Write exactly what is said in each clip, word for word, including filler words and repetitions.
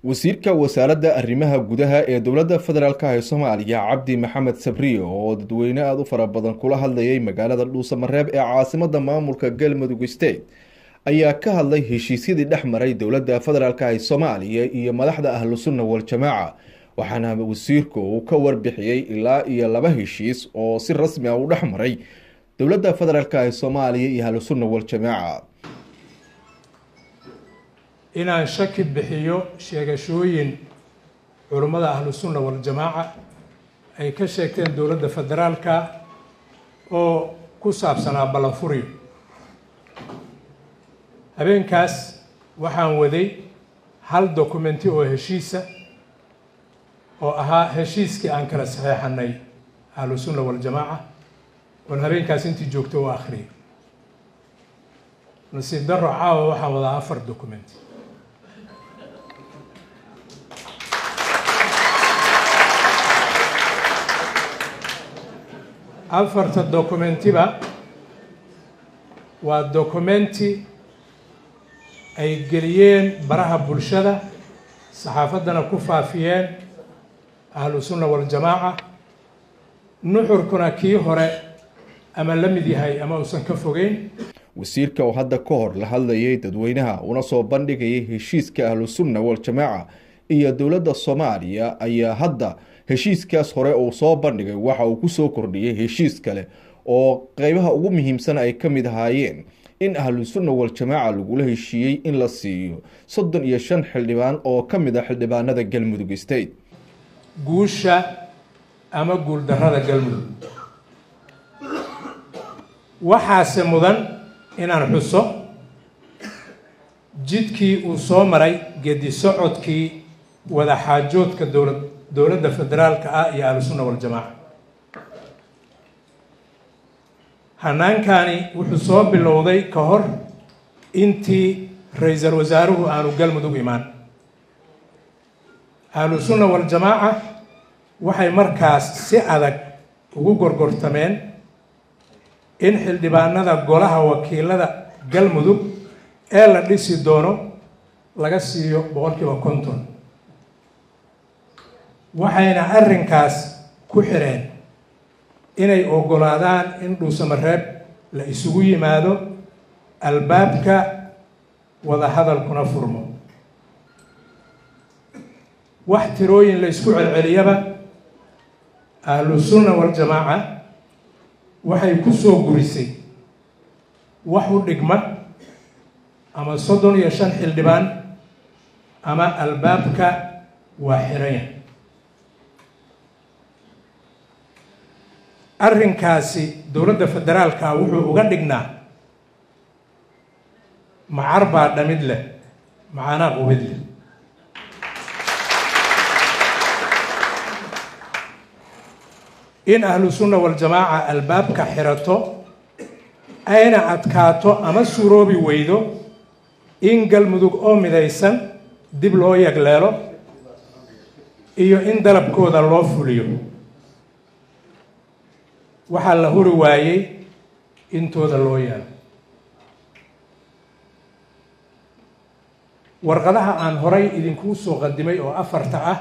wasiirka wasaaradda arrimaha gudaha ee dowladda federaalka ee Soomaaliya Cabdi Maxamed Sabriyo oo dadweyne aad u fara badan kula hadlayay magaalada Dhuusamareeb ee caasimadda maamulka Galmudug State ayaa ka hadlay heshiisyadii dhexmaray dowladda federaalka ee Soomaaliya iyo madaxda ahlu sunna wal jamaa waxaana wasiirku uu ka warbixiyay ilaa iyo laba heshiis oo si rasmi ah u dhexmaray dowladda federaalka ee Soomaaliya iyo ahlu sunna wal jamaa inaan shaki bixiyo sheegashooyin culimada ahlu sunna wal jamaa ay ka sheegteen dowladda federaalka oo ku saabsanaa balanfuriyo habeenkaas waxaan waday hal dokumenti oo heshiisa oo ahaa heshiiskii aan kala saxeexanay ahlu sunna wal jamaa oo habeenkaas intii joogto oo akhriyay nasiib darro caawa waxaan wadaa afar dokumenti afarta dokumentiba waa dokumenti ay geliyeen baraha bulshada saxaafaddana ku faafiyeen ahlu sunna wal jamaa nuxurkuna kii hore ama la mid yahay ama uusan ka fogeyn wasiirka oo hadda ka hor la hadlayay dadweynaha una soo bandhigayay heshiiska ahlu sunna wal jamaa iyo dowladda Soomaaliya ayaa hadda heshiiskaas hore oo soo bandhigay waxa uu ku soo kordhiyay heshiis kale oo qaybaha ugu muhiimsan ay ka mid ahaayeen in ahlu sunna wal jamaa lagu la heshiiyay in la siiyo soddon iyo shan xildhibaan oo ka mid ah xildhibaanada Galmudug State guusha ama guul darrada Galmudug waxaase mudan inaan xuso jidkii uu soo maray geedi socodkii wada xaajoodka dowlad dowladda federaalka ah iyo ahlu sunna wal jamaa hanaankani wuxuu soo bilowday ka hor intii ra'iisul wasaaruhu aanu Galmudug imaan ahlu sunna wal jamaa waxay markaas si adag ugu gorgortameen in xildhibaanada golaha wakiilada Galmudug ee la dhisi doono laga siiyo boqolkiiba konton waxayna arrinkaas ku xireen inay ogolaadaan in Dhuusamareeb la isugu yimaado albaabka wada hadalkuna furmo wax tirooyin la isku celceliyaba ahlu sunna wal jamaa waxay ku soo gurisay wax u dhigma ama soddon iyo shan xildhibaan ama albaabka waa xiraya arrinkaasi dowladda federaalka wuxuu uga dhignaa macar baa dhamid leh macaanaa qubid leh in ahlu sunna wal jamaa albaabka xirato ayna adkaato ama suroobi weydo in Galmudug oo midaysan dib loo yagleelo iyo in dalabkooda loo fuliyo waxaa la huri waayay intooda loo yaalo warqadaha aan horay idinku soo qadimay oo afarta ah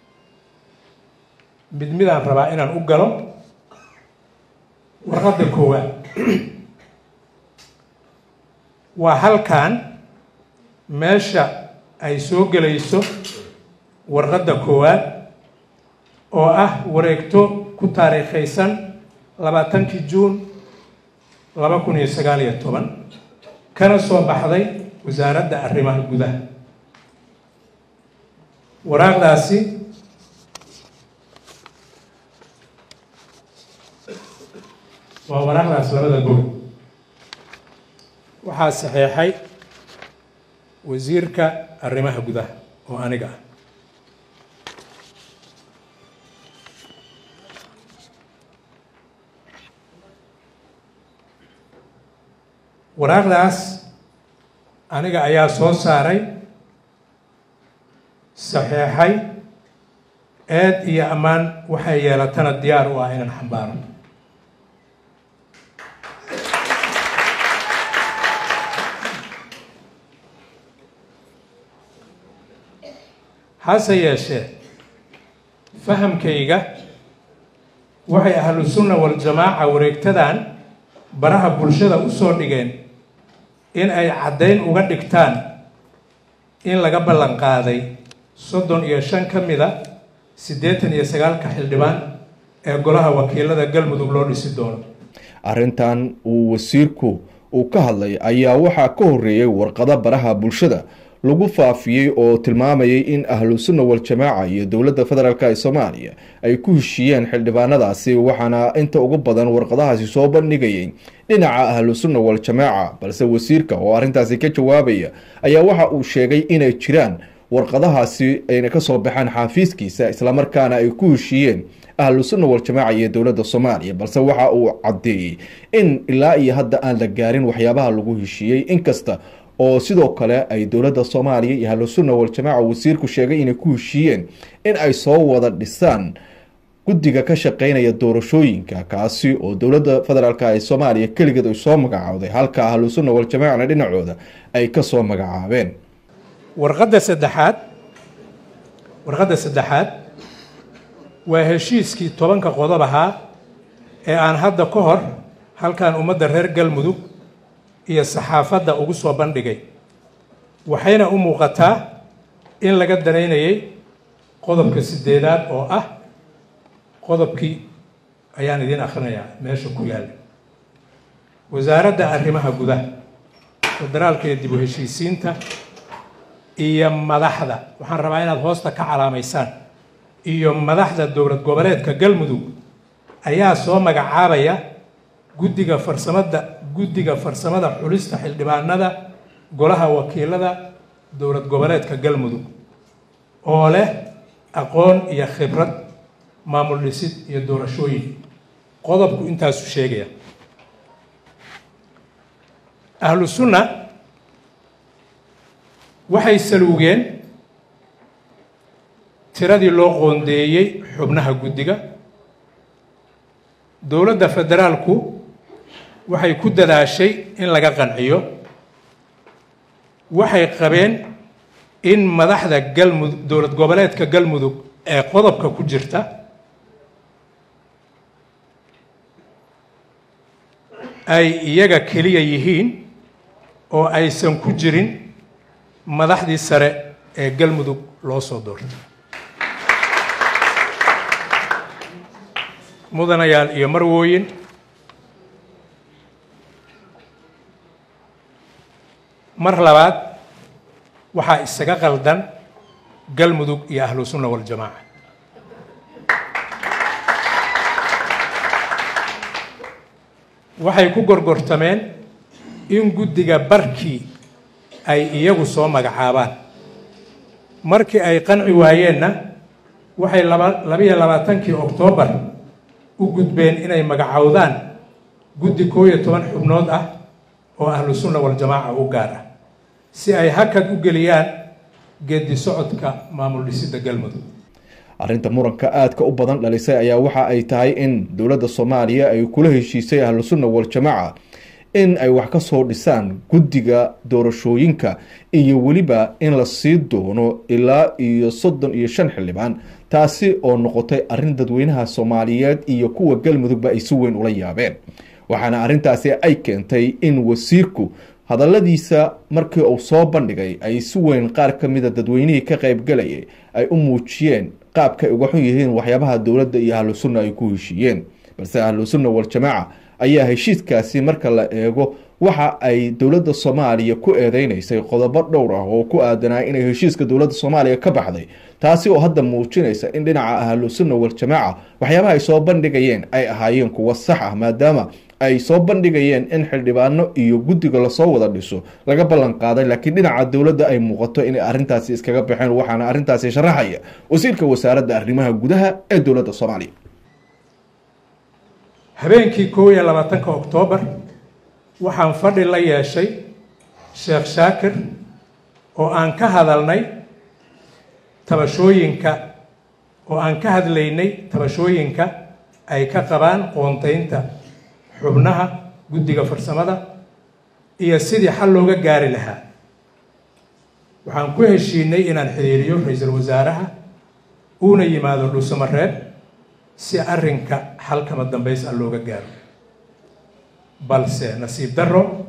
mid midaan rabaa inaan u galo warqadda koowaad waa halkan meesha ay soo gelayso warqadda koowaad oo ah wareegto ku taariikhaysan labaatankii juun laba kun iyo sagaal iyo toban kana soo baxday wasaaradda arrimaha gudaha waraaqdaasi waa waraaqdaas labada gol waxaa saxeexay wasiirka arrimaha gudaha oo aniga ah waraaqdaas aniga ayaa soo saaray saxeexay eed iyo ammaan waxay yeelatana diyaar u ah inaan xambaaro hase yeeshee fahamkayga waxay ahlu sunna wal jamaaca wareegtadan baraha bulshada u soo dhigeen in ay caddayn uga dhigtaan in laga ballan qaaday soddon iyo shan ka mida siddeetan iyo sagaalka xildhibaan ee golaha wakiilada galmudug loo dhisi doono. arrintan uu wasiirku uu ka hadlay ayaa waxaa ka horreeyay warqado baraha bulshada lagu faafiyey oo tilmaamayay in ahlu sunna wal jamaaca iyo dowladda federaalk ee Soomaaliya ay ku heshiiyeen xildhibaanadaasi, waxaana inta ugu badan warqadahaasi soo bandhigayay dhinaca ahlu sunna wal jamaaca, balse wasiirka oo arrintaasi ka jawaabaya ayaa waxa uu sheegay inay jiraan warqadahaasi ayna ka soo baxaan xafiiskiisa isla markaana ay ku heshiiyeen ahlu sunna wal jamaaca iyo dowladda Soomaaliya, balse waxa uu cadeeyay in ilaa iyo hadda aan la gaarin waxyaabaha lagu heshiiyey, inkasta oo sidoo kale ay dowladda Soomaaliya iyo ahlu sunna wal jamaaca wasiirku sheegay inay ku heshiiyeen in ay soo wada dhisaan guddiga ka shaqeynaya doorashooyinka, kaasi oo dowladda federaalk ee Soomaaliya kaligeed ay soo magacaawday halka ahlu sunna wal jamaacana dhinacooda ay ka soo magacaabeen. warqadda saddexaad warqadda saddexaad waa heshiiskii tobanka qodob ahaa ee aan hadda ka hor halkan ummadda reer galmudug iyo saxaafadda ugu soo bandhigay, waxayna u muuqataa in laga danaynayay qodobka sideedaad oo ah qodobkii ayaan idiin akhrinayaa meesha ku yaalla. wasaaradda arrimaha gudaha federaalka iyo dib u heshiisiinta iyo madaxda, waxaan rabaa inaad hoosta ka calaamaysaan, iyo madaxda dowlad goboleedka galmudug ayaa soo magacaabaya guddiga farsamada guddiga farsamada xulista xildhibaanada golaha wakiilada dowlad goboleedka galmudug oo leh aqoon iyo khibrad maamul dhisid iyo doorashooyin. qodobku intaasu sheegaya. ahlu sunna waxay saluugeen tiradii loo qoondeeyey xubnaha guddiga. dowladda federaalku waxay ku dadaashay in laga qanciyo. waxay qabeen in madaxda galmudug dowlad goboleedka galmudug ee qodobka ku jirta ay iyaga keliya yihiin oo aysan ku jirin madaxdii sare ee galmudug loo soo doortay. mudanayaal iyo marwooyin, mar labaad waxaa isaga qaldan galmudug iyo ahlu sunna wal jamaaca. waxay ku gorgortameen in guddiga barkii ay iyagu soo magacaabaan. markii ay qanci waayeenna waxay labiyo labaatankii oktoobar u gudbeen inay magacaawdaan guddi koob iyo toban xubnood ah oo ahlu sunna wal jamaaca u gaar ah si ay hakad u geliyaan geedi socodka maamul dhisidda galmudug. arrinta muranka aadka u badan dhalisay ayaa waxa ay tahay in dowladda Soomaaliya ay kula heshiisay ahlu sunna wal jamaaca in ay wax ka soo dhisaan guddiga doorashooyinka iyo weliba in la sii doono ilaa iyo soddon iyo shan xildhibaan, taasi oo noqotay arrin dadweynaha Soomaaliyeed iyo kuwa galmudugba ay si weyn ula yaabeen. waxaana arrintaasi ay keentay in wasiirku hadalladiisa markii uu soo bandhigay ay si weyn qaar ka mida dadweynihii ka qaybgalayay ay u muujiyeen qaabka ay uga xun yihiin waxyaabaha dowladda iyo ahlu sunna ay ku heshiiyeen, balse ahlu sunna wal jamaaca ayaa heshiiskaasi marka la eego waxa ay dowladda Soomaaliya ku eedeynaysay qodobo dhowr ah oo ku aadanaa inay heshiiska dowladda Soomaaliya ka baxday, taasi oo hadda muujinaysa in dhinaca ahlu sunna wal jamaaca waxyaabaha ay soo bandhigayeen ay ahaayeen kuwa sax ah, maadaama ay soo bandhigayeen in xildhibaano iyo guddiga la soo wada dhiso laga ballan qaaday, laakiin dhinaca dowladda ay muuqato inay arrintaasi iskaga baxeen. waxaana arrintaasi sharaxaya wasiirka wasaaradda arrimaha gudaha ee dowladda Soomaaliya. habeenkii koob iyo labaatanka oktoobar waxaan fadhi la yeeshay sheekh shaakir oo aan ka hadalnay tabashooyinka oo aan ka hadlaynay tabashooyinka ay ka qabaan qoontaynta xubnaha guddiga farsamada iyo sidii xal looga gaari lahaa. waxaan ku heshiinay inaan xiriiriyo ra'iisul wasaaraha uuna yimaado Dhuusamareeb si arrinka xalkama dambays ah looga gaaro balse nasiib darro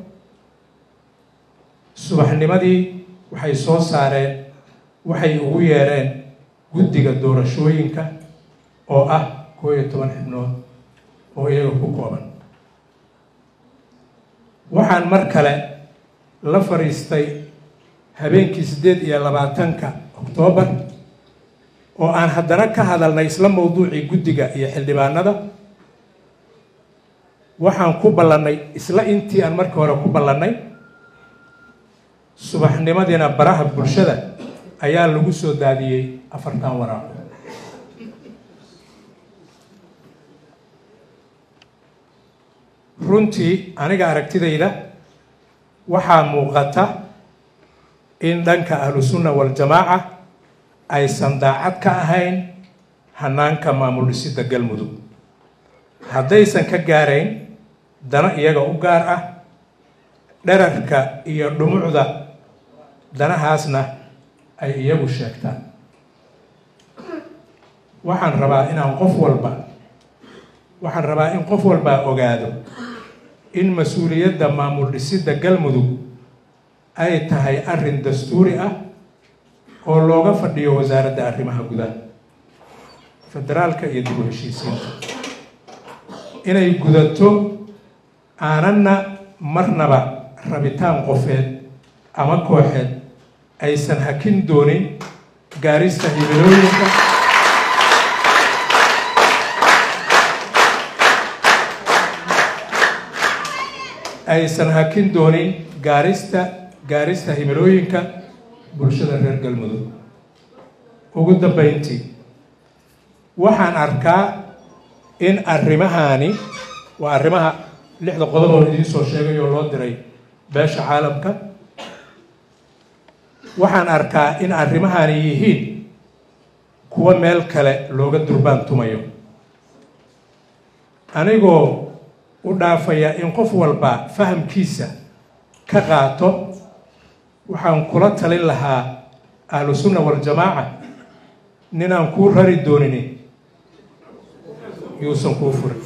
subaxnimadii waxay soo saareen waxay ugu yeereen guddiga doorashooyinka oo ah koob iyo toban xubnood oo iyaga ku kooban waxaan mar kale la fariistay habeenkii sideed iyo labaatanka Oktoobar oo aan haddana ka hadalnay isla mowduucii guddiga iyo xildhibaanada waxaan ku ballanay isla intii aan markii hore ku ballanay subaxnimadina baraha bulshada ayaa lagu soo daadiyay afartan waraaqo runtii aniga aragtidayda waxaa muuqata in dhanka ahlu sunna wal jamaaca aysan daacad ka ahayn hanaanka maamul dhisidda Galmudug haddaysan ka gaarayn dana iyaga u gaar ah dherarka iyo dhumucda danahaasna ay iyagu sheegtaan waxaan rabaa inaan qof walba waxaan rabaa in qof walba ogaado in mas'uuliyadda maamul dhisidda Galmudug ay tahay arrin dastuuri ah oo looga fadhiyo wasaaradda arrimaha gudaha federaalka iyo dib u heshiisiinta inay gudato aanana marnaba rabitaan qofeed ama kooxeed aysan hakin doonin gaarista himilooyinka aysan hakin doonin gaarista gaarista himilooyinka bulshada reer Galmudug ugu dambeyntii waxaan arkaa in arrimahani waa arrimaha lixda qodob oo idin soo sheegay oo loo diray beesha caalamka waxaan arkaa in arrimahani yihiin kuwa meel kale looga durbaan tumayo anigoo u dhaafaya in qof walba fahamkiisa ka qaato waxaan kula talin lahaa ahlu sunna wal jamaaca ninaan kuu rari doonin yuusan kuu furin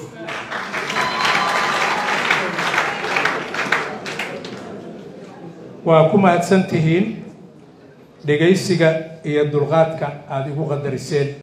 waa ku mahadsan tihiin dhegaysiga iyo dulqaadka aad igu qadariseen